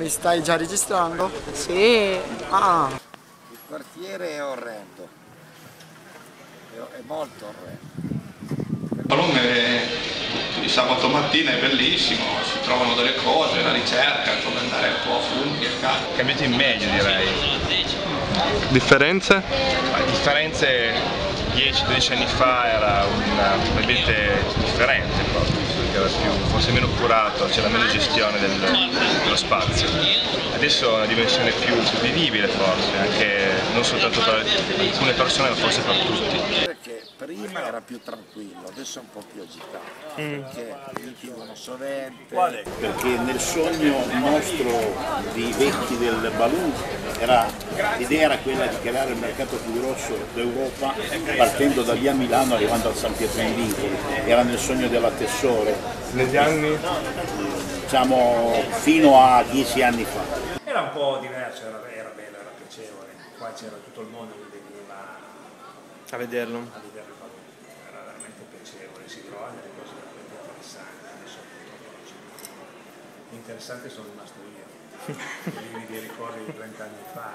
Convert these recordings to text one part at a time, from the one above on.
Mi stai già registrando? Sì. Ah. Il quartiere è orrendo, è molto orrendo. Bologna di sabato mattina è bellissimo, si trovano delle cose, la ricerca, come andare un po' a funghi e cazzo. Cambiato in meglio, direi. Differenze? Differenze 10-12 anni fa era un ambiente differente proprio, perché era più, forse meno curato, c'era meno gestione dello spazio. Adesso è una dimensione più vivibile forse, anche non soltanto per alcune persone ma forse per tutti. Perché prima era più tranquillo, adesso è un po' più agitato, perché litigano sovente. Perché nel sogno nostro di vecchi del Balloon l'idea era quella di creare il mercato più grosso d'Europa partendo da via Milano arrivando al San Pietro in Vincoli, era nel sogno della Tessore. Negli anni? Diciamo fino a 10 anni fa. Era un po' diverso, era bello, era piacevole, qua c'era tutto il mondo che veniva A vederlo. era veramente piacevole, si trovavano delle cose veramente interessanti, adesso purtroppo non c'è più. Interessante sono rimasto io, avevi dei ricordi di 30 anni fa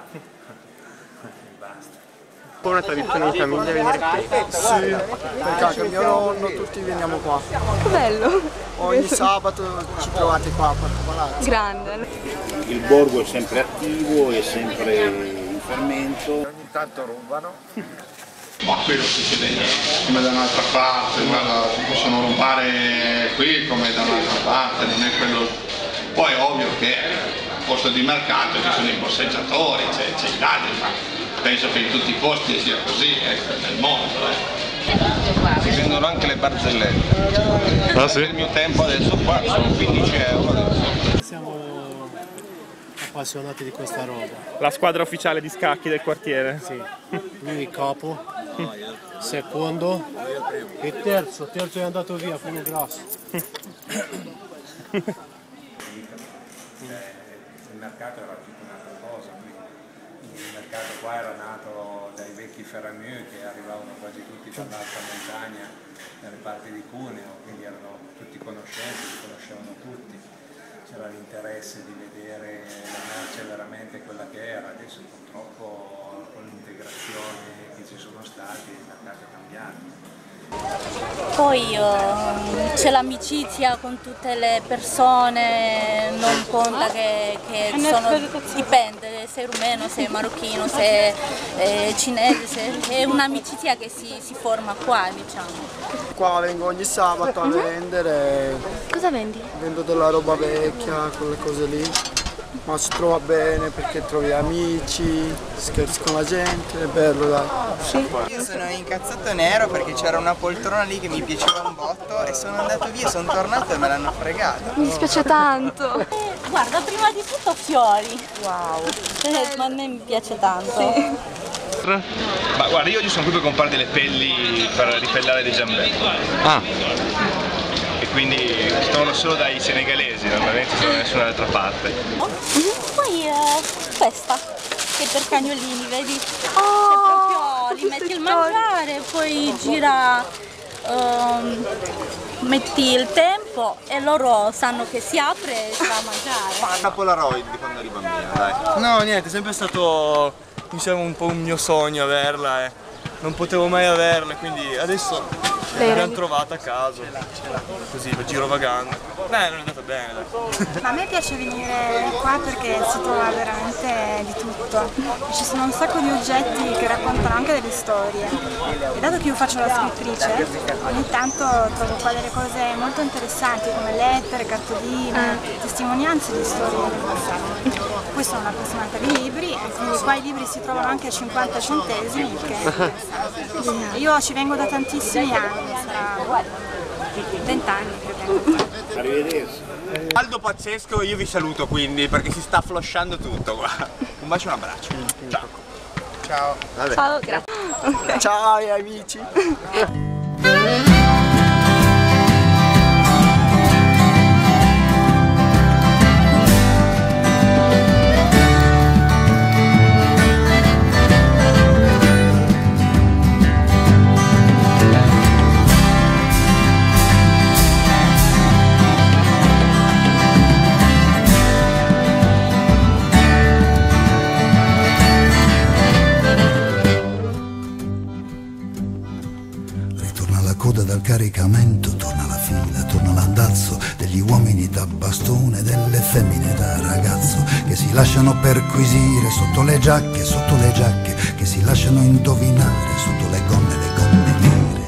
e basta. Un po' una tradizione di famiglia venire qui. Sì, perché anche mio nonno, tutti veniamo qua. Che bello. Ogni sabato ci trovate qua a Porto Palazzo. Grande. Il borgo è sempre attivo, è sempre in fermento. Ogni tanto rubano. Ma quello succede come da un'altra parte, guarda, si possono rubare qui come da un'altra parte, non è quello. Poi è ovvio che al posto di mercato ci sono i borseggiatori, c'è i ladri, ma penso che in tutti i posti sia così, nel mondo. Si vendono anche le barzellette. Ah sì? Nel mio tempo adesso qua sono 15 euro adesso. Siamo appassionati di questa roba. La squadra ufficiale di scacchi del quartiere? Sì. Lui il capo, secondo e terzo è andato via, Fumo Grasso. Il mercato era tutta un'altra cosa, il mercato qua era nato dai vecchi ferramieri che arrivavano quasi tutti dall'alta montagna dalle parti di Cuneo, quindi erano tutti conoscenti, si conoscevano tutti, c'era l'interesse di vedere la merce veramente quella che era. Adesso purtroppo con l'integrazione che ci sono stati il mercato è cambiato. Poi c'è l'amicizia con tutte le persone, non conta che dipende, sei rumeno, sei marocchino, sei cinese, è un'amicizia che si forma qua, diciamo. Qua vengo ogni sabato a vendere. Cosa vendi? Vendo della roba vecchia, quelle cose lì. Ma si trova bene perché trovi amici, scherzi con la gente, è bello dai. Sì. Io sono incazzato nero perché c'era una poltrona lì che mi piaceva un botto e sono andato via, sono tornato e me l'hanno fregato. Mi dispiace tanto. Guarda, prima di tutto fiori. Wow. Ma a me mi piace tanto. Sì. Ma guarda, io oggi sono qui per comprare delle pelli per ripellare dei giambelli. Ah. E quindi si trovano solo dai senegalesi, normalmente sono da nessuna altra parte. Poi questa, che è per cagnolini, vedi? Oh, Che proprio li metti il mangiare, poi gira, metti il tempo e loro sanno che si apre e si va a mangiare. Una Polaroid di quando eri bambina, dai. No, niente, è sempre stato, diciamo, un po' un mio sogno averla e non potevo mai averla, quindi adesso l'abbiamo trovata a caso, così girovagando. Non è andata bene, dai. A me piace venire qua perché si trova veramente di tutto. Ci sono un sacco di oggetti che raccontano anche delle storie. E dato che io faccio la scrittrice, ogni tanto trovo qua delle cose molto interessanti come lettere, cartoline, testimonianze di storie del passato. Poi sono appassionata di libri e quindi qua i libri si trovano anche a 50 centesimi, che è interessante. Io ci vengo da tantissimi anni, sarà 20 anni credo. Arrivederci. Caldo pazzesco, io vi saluto quindi perché si sta flosciando tutto qua. Un bacio e un abbraccio. Ciao. Ciao. Vabbè. Ciao, grazie. Okay. Ciao amici! caricamento, torna la fila, torna l'andazzo degli uomini da bastone, delle femmine da ragazzo, che si lasciano perquisire sotto le giacche, che si lasciano indovinare sotto le gonne nere.